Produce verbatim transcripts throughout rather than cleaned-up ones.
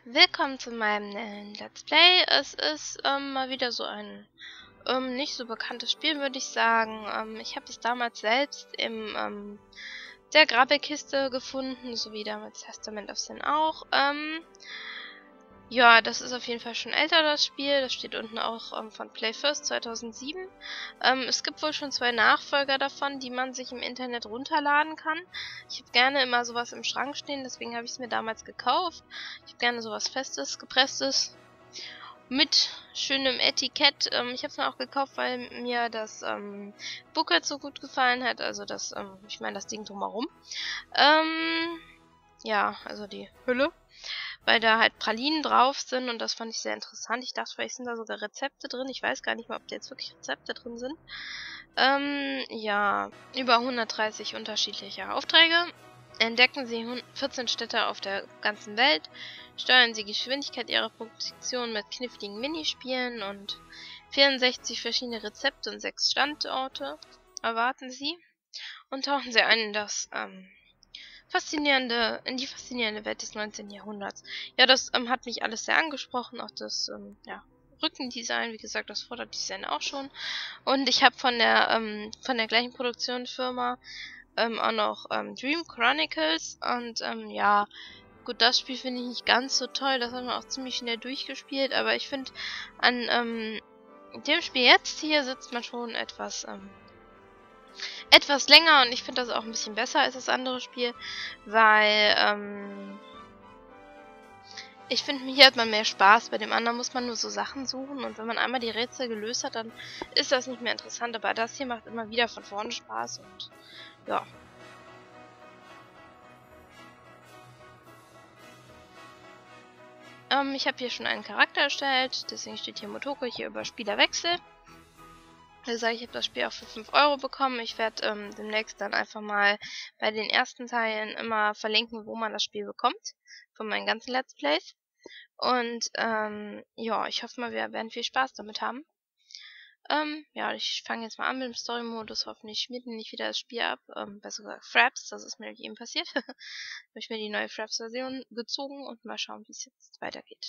Willkommen zu meinem neuen Let's Play. Es ist ähm, mal wieder so ein ähm, nicht so bekanntes Spiel, würde ich sagen. Ähm, ich habe es damals selbst im ähm, der Grabbelkiste gefunden, sowie damals Testament of Sin auch. Ähm, ja, das ist auf jeden Fall schon älter, das Spiel. Das steht unten auch ähm, von Play First zweitausendsieben. Ähm, es gibt wohl schon zwei Nachfolger davon, die man sich im Internet runterladen kann. Ich habe gerne immer sowas im Schrank stehen, deswegen habe ich es mir damals gekauft. Ich habe gerne sowas Festes, Gepresstes, mit schönem Etikett. Ähm, ich habe es mir auch gekauft, weil mir das ähm, Booklet so gut gefallen hat. Also das, ähm, ich meine das Ding drumherum. Ähm, ja, also die Hülle. Weil da halt Pralinen drauf sind und das fand ich sehr interessant. Ich dachte, vielleicht sind da sogar Rezepte drin. Ich weiß gar nicht mal, ob da jetzt wirklich Rezepte drin sind. Ähm, ja, über hundertdreißig unterschiedliche Aufträge. Entdecken Sie vierzehn Städte auf der ganzen Welt. Steuern Sie Geschwindigkeit Ihrer Produktion mit kniffligen Minispielen und vierundsechzig verschiedene Rezepte und sechs Standorte erwarten Sie. Und tauchen Sie ein in das, ähm, faszinierende, in die faszinierende Welt des neunzehnten Jahrhunderts. Ja, das ähm, hat mich alles sehr angesprochen, auch das ähm, ja, Rückendesign, wie gesagt, das Vorderdesign auch schon. Und ich habe von der ähm, von der gleichen Produktionsfirma ähm, auch noch ähm, Dream Chronicles und ähm, ja, gut, das Spiel finde ich nicht ganz so toll, das haben wir auch ziemlich schnell durchgespielt, aber ich finde an ähm, dem Spiel jetzt hier sitzt man schon etwas ähm, etwas länger und ich finde das auch ein bisschen besser als das andere Spiel, weil ähm, ich finde, hier hat man mehr Spaß. Bei dem anderen muss man nur so Sachen suchen und wenn man einmal die Rätsel gelöst hat, dann ist das nicht mehr interessant, aber das hier macht immer wieder von vorne Spaß und ja. Ähm, ich habe hier schon einen Charakter erstellt, deswegen steht hier Motoko, hier über Spielerwechsel. Wie gesagt, ich habe das Spiel auch für fünf Euro bekommen. Ich werde ähm, demnächst dann einfach mal bei den ersten Teilen immer verlinken, wo man das Spiel bekommt. Von meinen ganzen Let's Plays. Und ähm, ja, ich hoffe mal, wir werden viel Spaß damit haben. Ähm, ja, ich fange jetzt mal an mit dem Story-Modus. Hoffentlich schmiert mir nicht wieder das Spiel ab. Ähm, besser gesagt Fraps, das ist mir eben passiert. Habe ich mir die neue Fraps-Version gezogen und mal schauen, wie es jetzt weitergeht.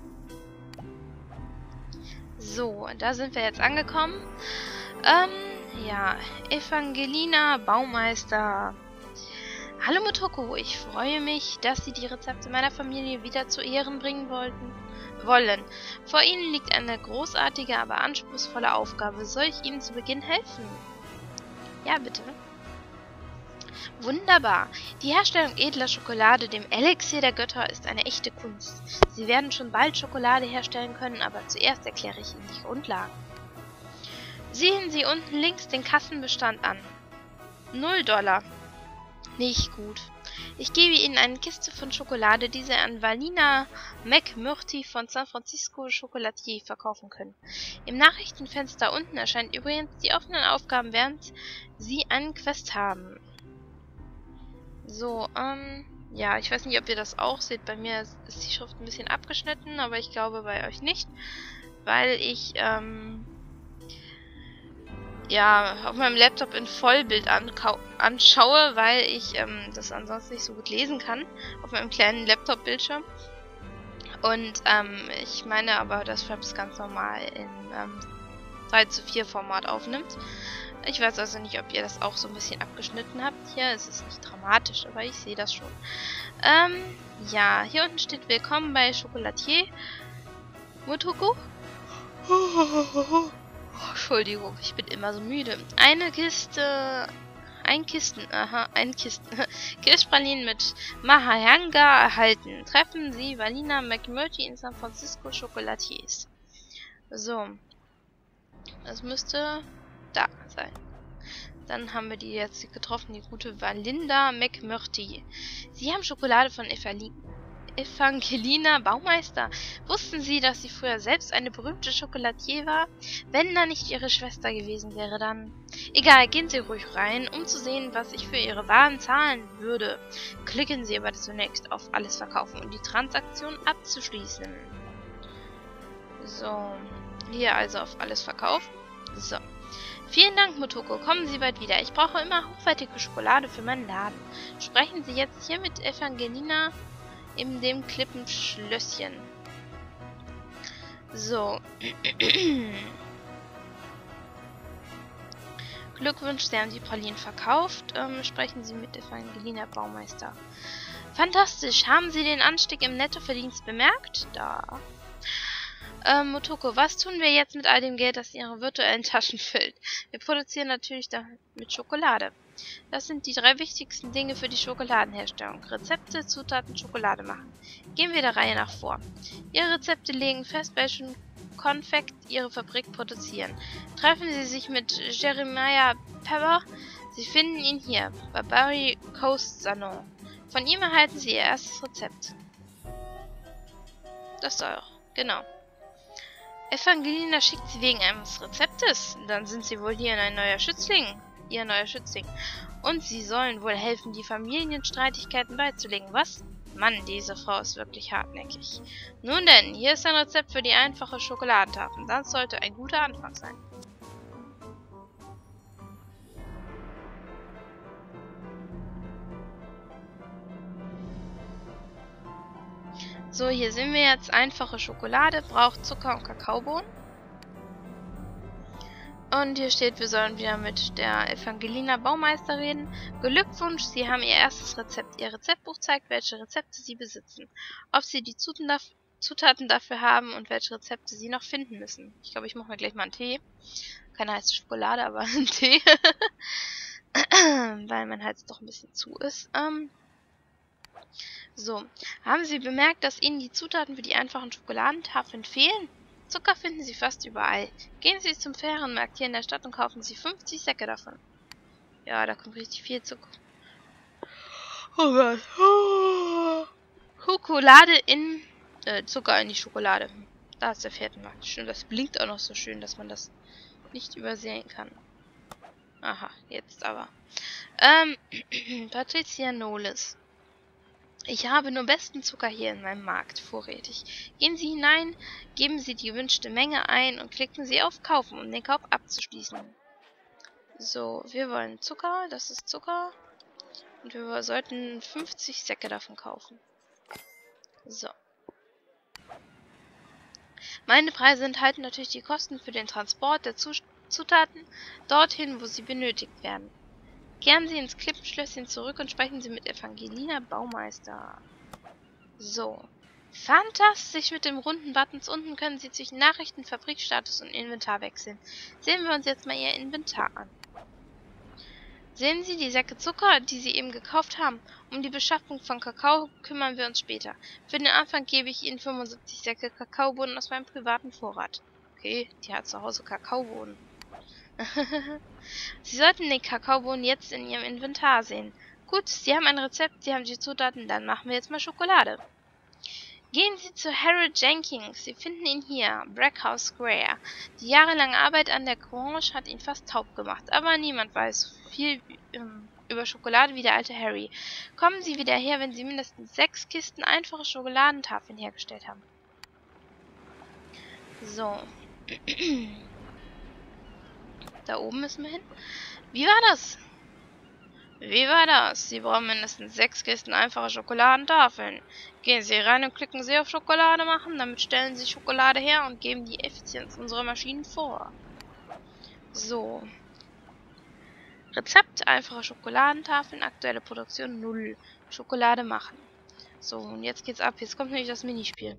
So, da sind wir jetzt angekommen. Ähm, ja, Evangelina Baumeister. Hallo Motoko, ich freue mich, dass Sie die Rezepte meiner Familie wieder zu Ehren bringen wollten, wollen. Vor Ihnen liegt eine großartige, aber anspruchsvolle Aufgabe. Soll ich Ihnen zu Beginn helfen? Ja, bitte. Wunderbar. Die Herstellung edler Schokolade, dem Elixier der Götter, ist eine echte Kunst. Sie werden schon bald Schokolade herstellen können, aber zuerst erkläre ich Ihnen die Grundlagen. Sehen Sie unten links den Kassenbestand an. Null Dollar. Nicht gut. Ich gebe Ihnen eine Kiste von Schokolade, die Sie an Valina McMurtry von San Francisco Chocolatier verkaufen können. Im Nachrichtenfenster unten erscheinen übrigens die offenen Aufgaben, während Sie einen Quest haben. So, ähm, ja, ich weiß nicht, ob ihr das auch seht. Bei mir ist die Schrift ein bisschen abgeschnitten, aber ich glaube bei euch nicht, weil ich, ähm, ja, auf meinem Laptop in Vollbild anschaue, weil ich ähm, das ansonsten nicht so gut lesen kann, auf meinem kleinen Laptop-Bildschirm. Und ähm, ich meine aber, dass Fraps ganz normal in ähm, drei zu vier Format aufnimmt. Ich weiß also nicht, ob ihr das auch so ein bisschen abgeschnitten habt hier. Es ist nicht dramatisch, aber ich sehe das schon. Ähm, ja, hier unten steht Willkommen bei Chocolatier. Motoko? Entschuldigung, ich bin immer so müde. Eine Kiste... Ein Kisten... Aha, ein Kisten... Kirschpralinen mit Mahayanga erhalten. Treffen Sie Valina McMurtry in San Francisco Chocolatiers. So. Das müsste... da sein. Dann haben wir die jetzt getroffen, die gute Valinda McMurtry. Sie haben Schokolade von Evangelina Baumeister. Wussten Sie, dass sie früher selbst eine berühmte Chocolatier war? Wenn da nicht ihre Schwester gewesen wäre, dann... Egal, gehen Sie ruhig rein, um zu sehen, was ich für Ihre Waren zahlen würde. Klicken Sie aber zunächst auf Alles verkaufen, um die Transaktion abzuschließen. So, hier also auf Alles verkaufen. So. Vielen Dank, Motoko. Kommen Sie bald wieder. Ich brauche immer hochwertige Schokolade für meinen Laden. Sprechen Sie jetzt hier mit Evangelina in dem Klippenschlösschen. So. Glückwunsch, Sie haben die Pralinen verkauft. Ähm, sprechen Sie mit Evangelina Baumeister. Fantastisch. Haben Sie den Anstieg im Nettoverdienst bemerkt? Da. Ähm, Motoko, was tun wir jetzt mit all dem Geld, das Ihre virtuellen Taschen füllt? Wir produzieren natürlich damit Schokolade. Das sind die drei wichtigsten Dinge für die Schokoladenherstellung. Rezepte, Zutaten, Schokolade machen. Gehen wir der Reihe nach vor. Ihre Rezepte legen fest, welchen Konfekt Ihre Fabrik produzieren. Treffen Sie sich mit Jeremiah Pepper. Sie finden ihn hier, bei Barry Coast Salon. Von ihm erhalten Sie Ihr erstes Rezept. Das soll, genau. Evangelina schickt Sie wegen eines Rezeptes. Dann sind Sie wohl hier ein neuer Schützling. Ihr neuer Schützling. Und Sie sollen wohl helfen, die Familienstreitigkeiten beizulegen, was? Mann, diese Frau ist wirklich hartnäckig. Nun denn, hier ist ein Rezept für die einfache Schokoladentafel. Das sollte ein guter Anfang sein. So, hier sehen wir jetzt einfache Schokolade, braucht Zucker und Kakaobohnen. Und hier steht, wir sollen wieder mit der Evangelina Baumeister reden. Glückwunsch, Sie haben Ihr erstes Rezept. Ihr Rezeptbuch zeigt, welche Rezepte Sie besitzen. Ob Sie die Zutaten dafür haben und welche Rezepte Sie noch finden müssen. Ich glaube, ich mache mir gleich mal einen Tee. Keine heiße Schokolade, aber einen Tee. Weil mein Hals doch ein bisschen zu ist. Ähm... So, haben Sie bemerkt, dass Ihnen die Zutaten für die einfachen Schokoladentafeln fehlen? Zucker finden Sie fast überall. Gehen Sie zum fairen Markt hier in der Stadt und kaufen Sie fünfzig Säcke davon. Ja, da kommt richtig viel Zucker. Oh Gott. Oh. Schokolade in... Äh, Zucker in die Schokolade. Da ist der Fährtenmarkt. Schön, das blinkt auch noch so schön, dass man das nicht übersehen kann. Aha, jetzt aber. Ähm, Patricia Knowles. Ich habe nur besten Zucker hier in meinem Markt vorrätig. Gehen Sie hinein, geben Sie die gewünschte Menge ein und klicken Sie auf Kaufen, um den Kauf abzuschließen. So, wir wollen Zucker, das ist Zucker. Und wir sollten fünfzig Säcke davon kaufen. So. Meine Preise enthalten natürlich die Kosten für den Transport der Zutaten dorthin, wo sie benötigt werden. Kehren Sie ins Klippenschlösschen zurück und sprechen Sie mit Evangelina Baumeister. So. Fantastisch, mit dem runden Buttons unten können Sie zwischen Nachrichten, Fabrikstatus und Inventar wechseln. Sehen wir uns jetzt mal Ihr Inventar an. Sehen Sie die Säcke Zucker, die Sie eben gekauft haben? Um die Beschaffung von Kakao kümmern wir uns später. Für den Anfang gebe ich Ihnen fünfundsiebzig Säcke Kakaobohnen aus meinem privaten Vorrat. Okay, die hat zu Hause Kakaobohnen. Sie sollten den Kakaobohnen jetzt in Ihrem Inventar sehen. Gut, Sie haben ein Rezept, Sie haben die Zutaten, dann machen wir jetzt mal Schokolade. Gehen Sie zu Harold Jenkins, Sie finden ihn hier, Brackhouse Square. Die jahrelange Arbeit an der Grange hat ihn fast taub gemacht, aber niemand weiß so viel ähm, über Schokolade wie der alte Harry. Kommen Sie wieder her, wenn Sie mindestens sechs Kisten einfache Schokoladentafeln hergestellt haben. So. Da oben müssen wir hin. Wie war das? Wie war das? Sie brauchen mindestens sechs Kisten einfache Schokoladentafeln. Gehen Sie rein und klicken Sie auf Schokolade machen. Damit stellen Sie Schokolade her und geben die Effizienz unserer Maschinen vor. So. Rezept einfache Schokoladentafeln. Aktuelle Produktion null. Schokolade machen. So, und jetzt geht's ab. Jetzt kommt nämlich das Minispiel.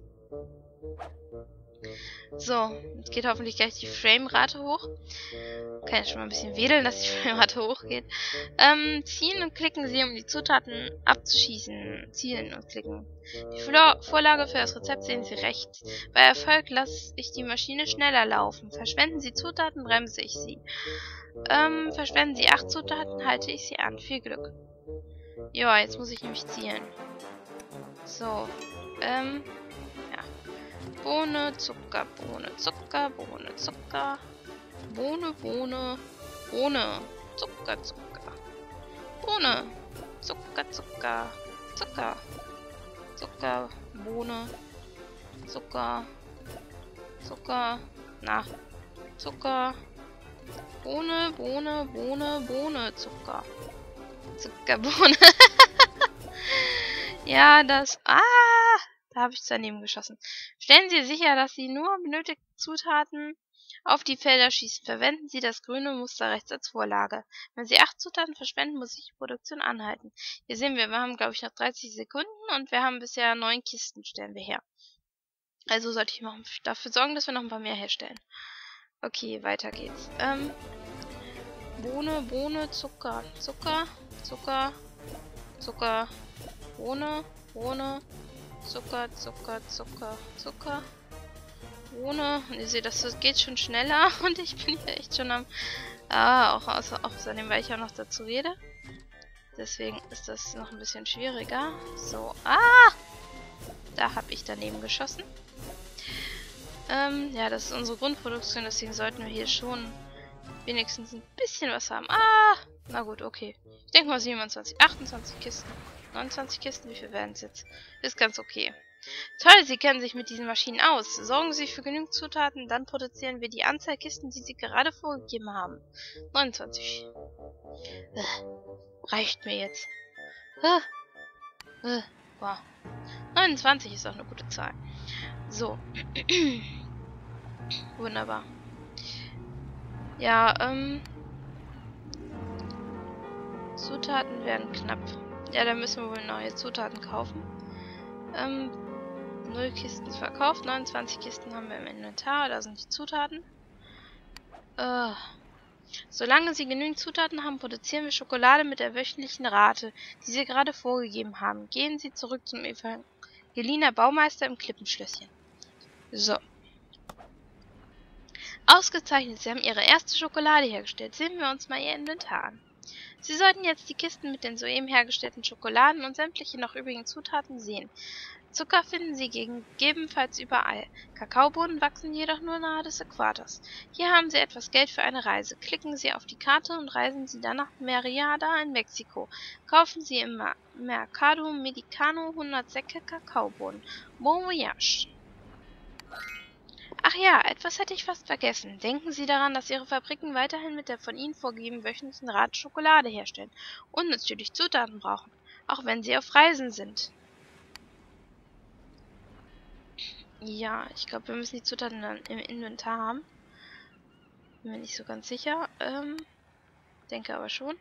So, jetzt geht hoffentlich gleich die Framerate hoch. Kann ich schon mal ein bisschen wedeln, dass die Framerate hochgeht. Ähm, ziehen und klicken Sie, um die Zutaten abzuschießen. Zielen und klicken. Die Vor Vorlage für das Rezept sehen Sie rechts. Bei Erfolg lasse ich die Maschine schneller laufen. Verschwenden Sie Zutaten, bremse ich sie. Ähm, verschwenden Sie acht Zutaten, halte ich sie an. Viel Glück. Ja, jetzt muss ich nämlich zielen. So, ähm... Bohne, Zucker, Bohne, Zucker, Bohne, Zucker, Bohne, Bohne, Bohne, Zucker, Zucker, Bohne, Zucker, Zucker, Zucker, Zucker, Bohne, Zucker, Zucker, na, Zucker, Bohne, Bohne, Bohne, Bohne, Zucker, Zucker, Bohne. Ja, das... Ah! Da habe ich daneben geschossen. Stellen Sie sicher, dass Sie nur benötigte Zutaten auf die Felder schießen. Verwenden Sie das grüne Muster rechts als Vorlage. Wenn Sie acht Zutaten verschwenden, muss ich die Produktion anhalten. Hier sehen wir, wir haben, glaube ich, noch dreißig Sekunden und wir haben bisher neun Kisten, stellen wir her. Also sollte ich noch dafür sorgen, dass wir noch ein paar mehr herstellen. Okay, weiter geht's. Ähm, Bohne, Bohne, Zucker, Zucker, Zucker, Zucker, Bohne, Bohne, Zucker, Zucker, Zucker, Zucker, Bohne. Und ihr seht, das geht schon schneller und ich bin hier echt schon am... Ah, auch außer, außerdem, weil ich auch noch dazu rede. Deswegen ist das noch ein bisschen schwieriger. So, ah! Da habe ich daneben geschossen. Ähm, ja, das ist unsere Grundproduktion, deswegen sollten wir hier schon wenigstens ein bisschen was haben. Ah! Na gut, okay. Ich denke mal siebenundzwanzig, achtundzwanzig Kisten. neunundzwanzig Kisten, wie viel werden es jetzt? Ist ganz okay. Toll, Sie kennen sich mit diesen Maschinen aus. Sorgen Sie für genügend Zutaten, dann produzieren wir die Anzahl Kisten, die Sie gerade vorgegeben haben. neunundzwanzig. Äh, reicht mir jetzt. Äh, äh, wow. neunundzwanzig ist auch eine gute Zahl. So. Wunderbar. Ja, ähm... Zutaten werden knapp. Ja, da müssen wir wohl neue Zutaten kaufen. Ähm, null Kisten verkauft, neunundzwanzig Kisten haben wir im Inventar, da sind die Zutaten. Äh, solange Sie genügend Zutaten haben, produzieren wir Schokolade mit der wöchentlichen Rate, die Sie gerade vorgegeben haben. Gehen Sie zurück zum Evangeliner Baumeister im Klippenschlösschen. So. Ausgezeichnet, Sie haben Ihre erste Schokolade hergestellt. Sehen wir uns mal Ihr Inventar an. Sie sollten jetzt die Kisten mit den soeben hergestellten Schokoladen und sämtliche noch übrigen Zutaten sehen. Zucker finden Sie gegebenenfalls überall. Kakaobohnen wachsen jedoch nur nahe des Äquators. Hier haben Sie etwas Geld für eine Reise. Klicken Sie auf die Karte und reisen Sie dann nach Mérida in Mexiko. Kaufen Sie im Mercado Mexicano hundert Säcke Kakaobohnen. Bon voyage! Ach ja, etwas hätte ich fast vergessen. Denken Sie daran, dass Ihre Fabriken weiterhin mit der von Ihnen vorgegebenen wöchentlichen Rate Schokolade herstellen und natürlich Zutaten brauchen, auch wenn Sie auf Reisen sind. Ja, ich glaube, wir müssen die Zutaten dann im Inventar haben. Bin mir nicht so ganz sicher. Ähm, denke aber schon.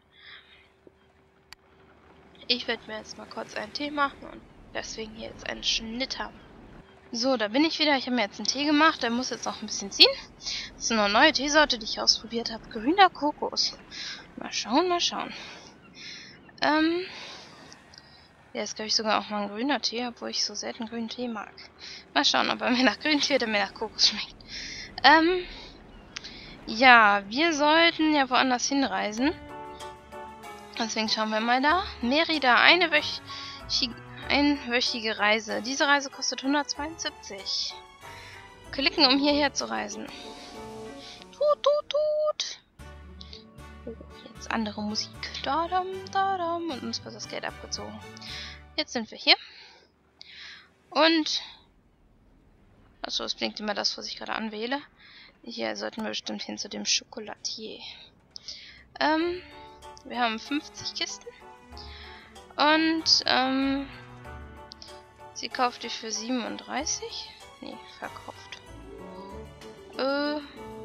Ich werde mir jetzt mal kurz einen Tee machen und deswegen hier jetzt einen Schnitt haben. So, da bin ich wieder. Ich habe mir jetzt einen Tee gemacht. Der muss jetzt noch ein bisschen ziehen. Das ist eine neue Teesorte, die ich ausprobiert habe. Grüner Kokos. Mal schauen, mal schauen. Ähm, der ist, glaube ich, sogar auch mal ein grüner Tee, obwohl ich so selten grünen Tee mag. Mal schauen, ob er mir nach grünen Tee oder mir nach Kokos schmeckt. Ähm, ja, wir sollten ja woanders hinreisen. Deswegen schauen wir mal da. Mérida, eine wöchige... Einwöchige Reise. Diese Reise kostet hundertzweiundsiebzig. Klicken, um hierher zu reisen. Tut, tut, tut. Oh, jetzt andere Musik. Dadam, dadam. Und uns wird das Geld abgezogen. Jetzt sind wir hier. Und... Achso, es blinkt immer das, was ich gerade anwähle. Hier sollten wir bestimmt hin zu dem Chocolatier. Ähm, wir haben fünfzig Kisten. Und, ähm... sie kauft die für siebenunddreißig? Nee, verkauft. Äh.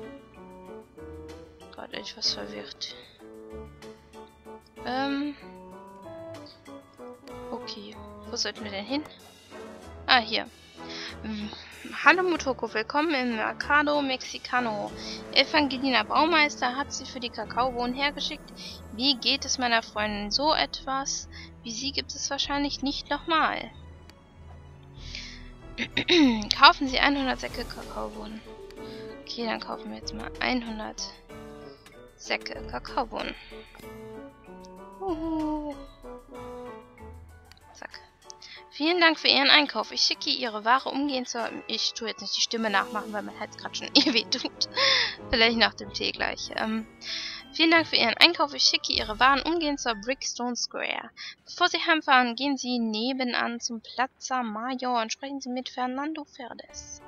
Gerade etwas verwirrt. Ähm. Okay. Wo sollten wir denn hin? Ah, hier. Hm. Hallo Motoko, willkommen im Mercado Mexicano. Evangelina Baumeister hat sie für die Kakaobohnen hergeschickt. Wie geht es meiner Freundin? So etwas wie sie gibt es wahrscheinlich nicht nochmal. Kaufen Sie hundert Säcke Kakaobohnen. Okay, dann kaufen wir jetzt mal hundert Säcke Kakaobohnen. Uhu. Zack. Vielen Dank für Ihren Einkauf. Ich schicke Ihre Ware umgehend zur... Ich tue jetzt nicht die Stimme nachmachen, weil mein Hals gerade schon eh weh tut. Vielleicht nach dem Tee gleich. Ähm, vielen Dank für Ihren Einkauf. Ich schicke Ihre Waren umgehend zur Brickstone Square. Bevor Sie heimfahren, gehen Sie nebenan zum Plaza Mayor und sprechen Sie mit Fernando Verdes.